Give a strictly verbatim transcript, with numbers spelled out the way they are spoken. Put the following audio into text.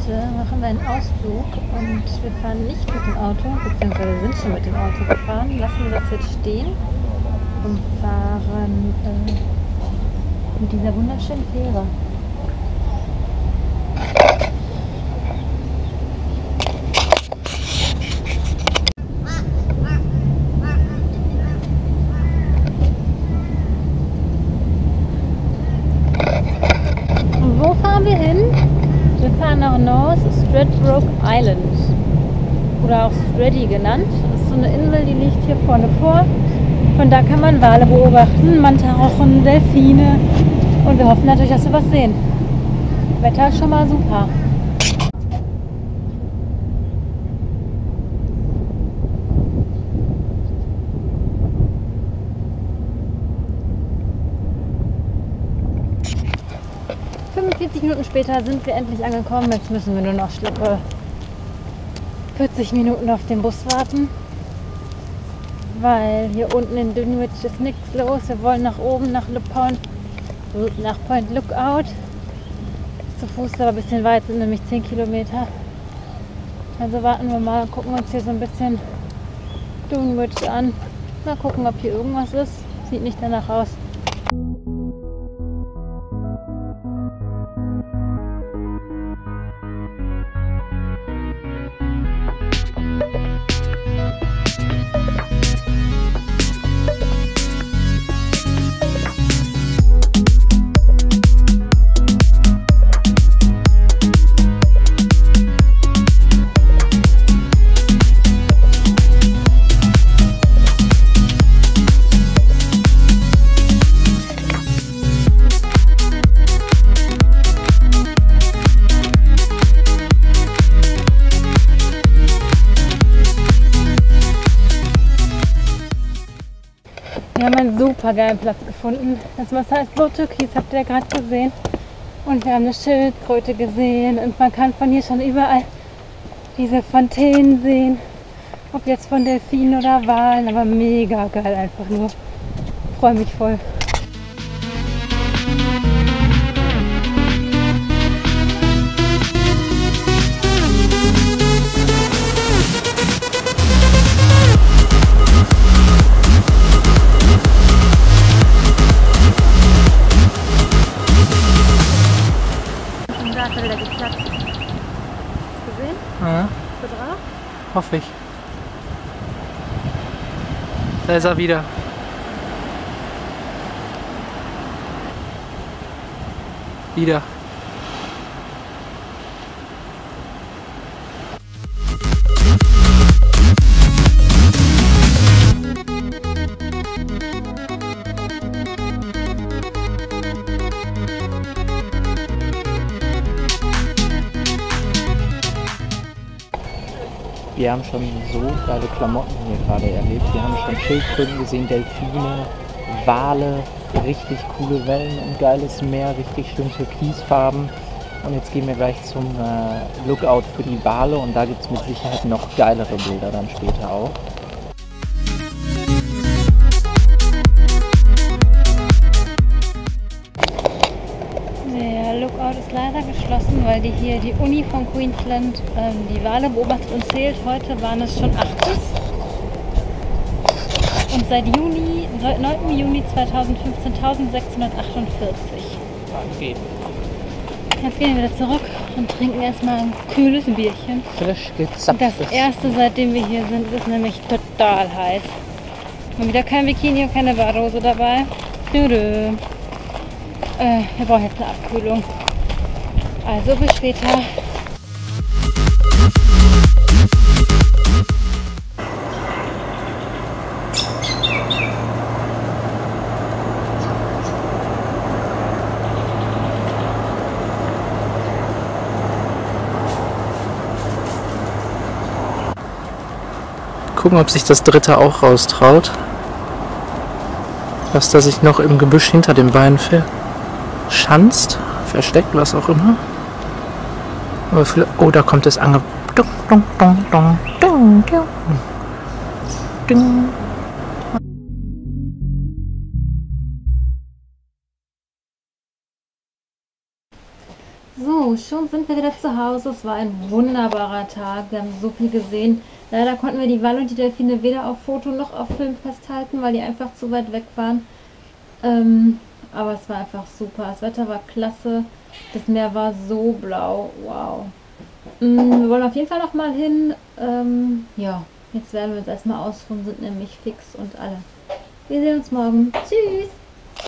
Heute machen wir einen Ausflug und wir fahren nicht mit dem Auto, beziehungsweise sind schon mit dem Auto gefahren, lassen wir das jetzt stehen und fahren äh, mit dieser wunderschönen Fähre. Und wo fahren wir hin? Wir fahren nach North Stradbroke Island oder auch Straddy genannt. Das ist so eine Insel, die liegt hier vorne vor. Und da kann man Wale beobachten, Mantarochen, Delfine und wir hoffen natürlich, dass wir was sehen. Wetter ist schon mal super. fünfundvierzig Minuten später sind wir endlich angekommen. Jetzt müssen wir nur noch schlappe vierzig Minuten auf den Bus warten, weil hier unten in Dunwich ist nichts los. Wir wollen nach oben, nach, Le Point, nach Point Lookout. Zu Fuß aber ein bisschen weit, sind nämlich zehn Kilometer. Also warten wir mal, gucken uns hier so ein bisschen Dunwich an. Mal gucken, ob hier irgendwas ist. Sieht nicht danach aus. Wir haben einen super geilen Platz gefunden. Das Wasser ist so türkis, habt ihr ja gerade gesehen. Und wir haben eine Schildkröte gesehen und man kann von hier schon überall diese Fontänen sehen. Ob jetzt von Delfinen oder Walen, aber mega geil einfach nur. Ich freue mich voll. Da ist er wieder geplatzt. Hast du gesehen? Ja. Ist er drauf? Hoffe ich. Da ist er wieder. Wieder. Wir haben schon so geile Klamotten hier gerade erlebt. Wir haben schon Schildkröten gesehen, Delfine, Wale, richtig coole Wellen und geiles Meer, richtig schön Türkisfarben. Und jetzt gehen wir gleich zum äh, Lookout für die Wale und da gibt es mit Sicherheit noch geilere Bilder dann später auch. Der Lookout ist leider geschlossen, weil die hier die Uni von Queensland ähm, die Wale beobachtet und zählt. Heute waren es schon achtzig. Und seit Juni, seit neunten Juni zweitausendfünfzehn eintausendsechshundertachtundvierzig. Okay. Jetzt gehen wir wieder zurück und trinken erstmal ein kühles Bierchen. Frisch gezapftes. Das erste, seitdem wir hier sind, ist nämlich total heiß. Und wieder kein Bikini und keine Badehose dabei. Dö-dö. Äh, wir brauchen jetzt eine Abkühlung. Also bis später. Gucken, ob sich das dritte auch raustraut. Was da sich noch im Gebüsch hinter den Beinen verschanzt, versteckt, was auch immer. Aber vielleicht, oh, da kommt es ange... Ding, ding, ding, ding, ding, ding. So, schon sind wir wieder zu Hause. Es war ein wunderbarer Tag. Wir haben so viel gesehen. Leider konnten wir die Wale und die Delfine weder auf Foto noch auf Film festhalten, weil die einfach zu weit weg waren. Ähm, aber es war einfach super. Das Wetter war klasse. Das Meer war so blau. Wow. Mm, wir wollen auf jeden Fall noch mal hin. Ähm, ja, jetzt werden wir uns erstmal ausruhen, sind nämlich fix und alle. Wir sehen uns morgen. Tschüss!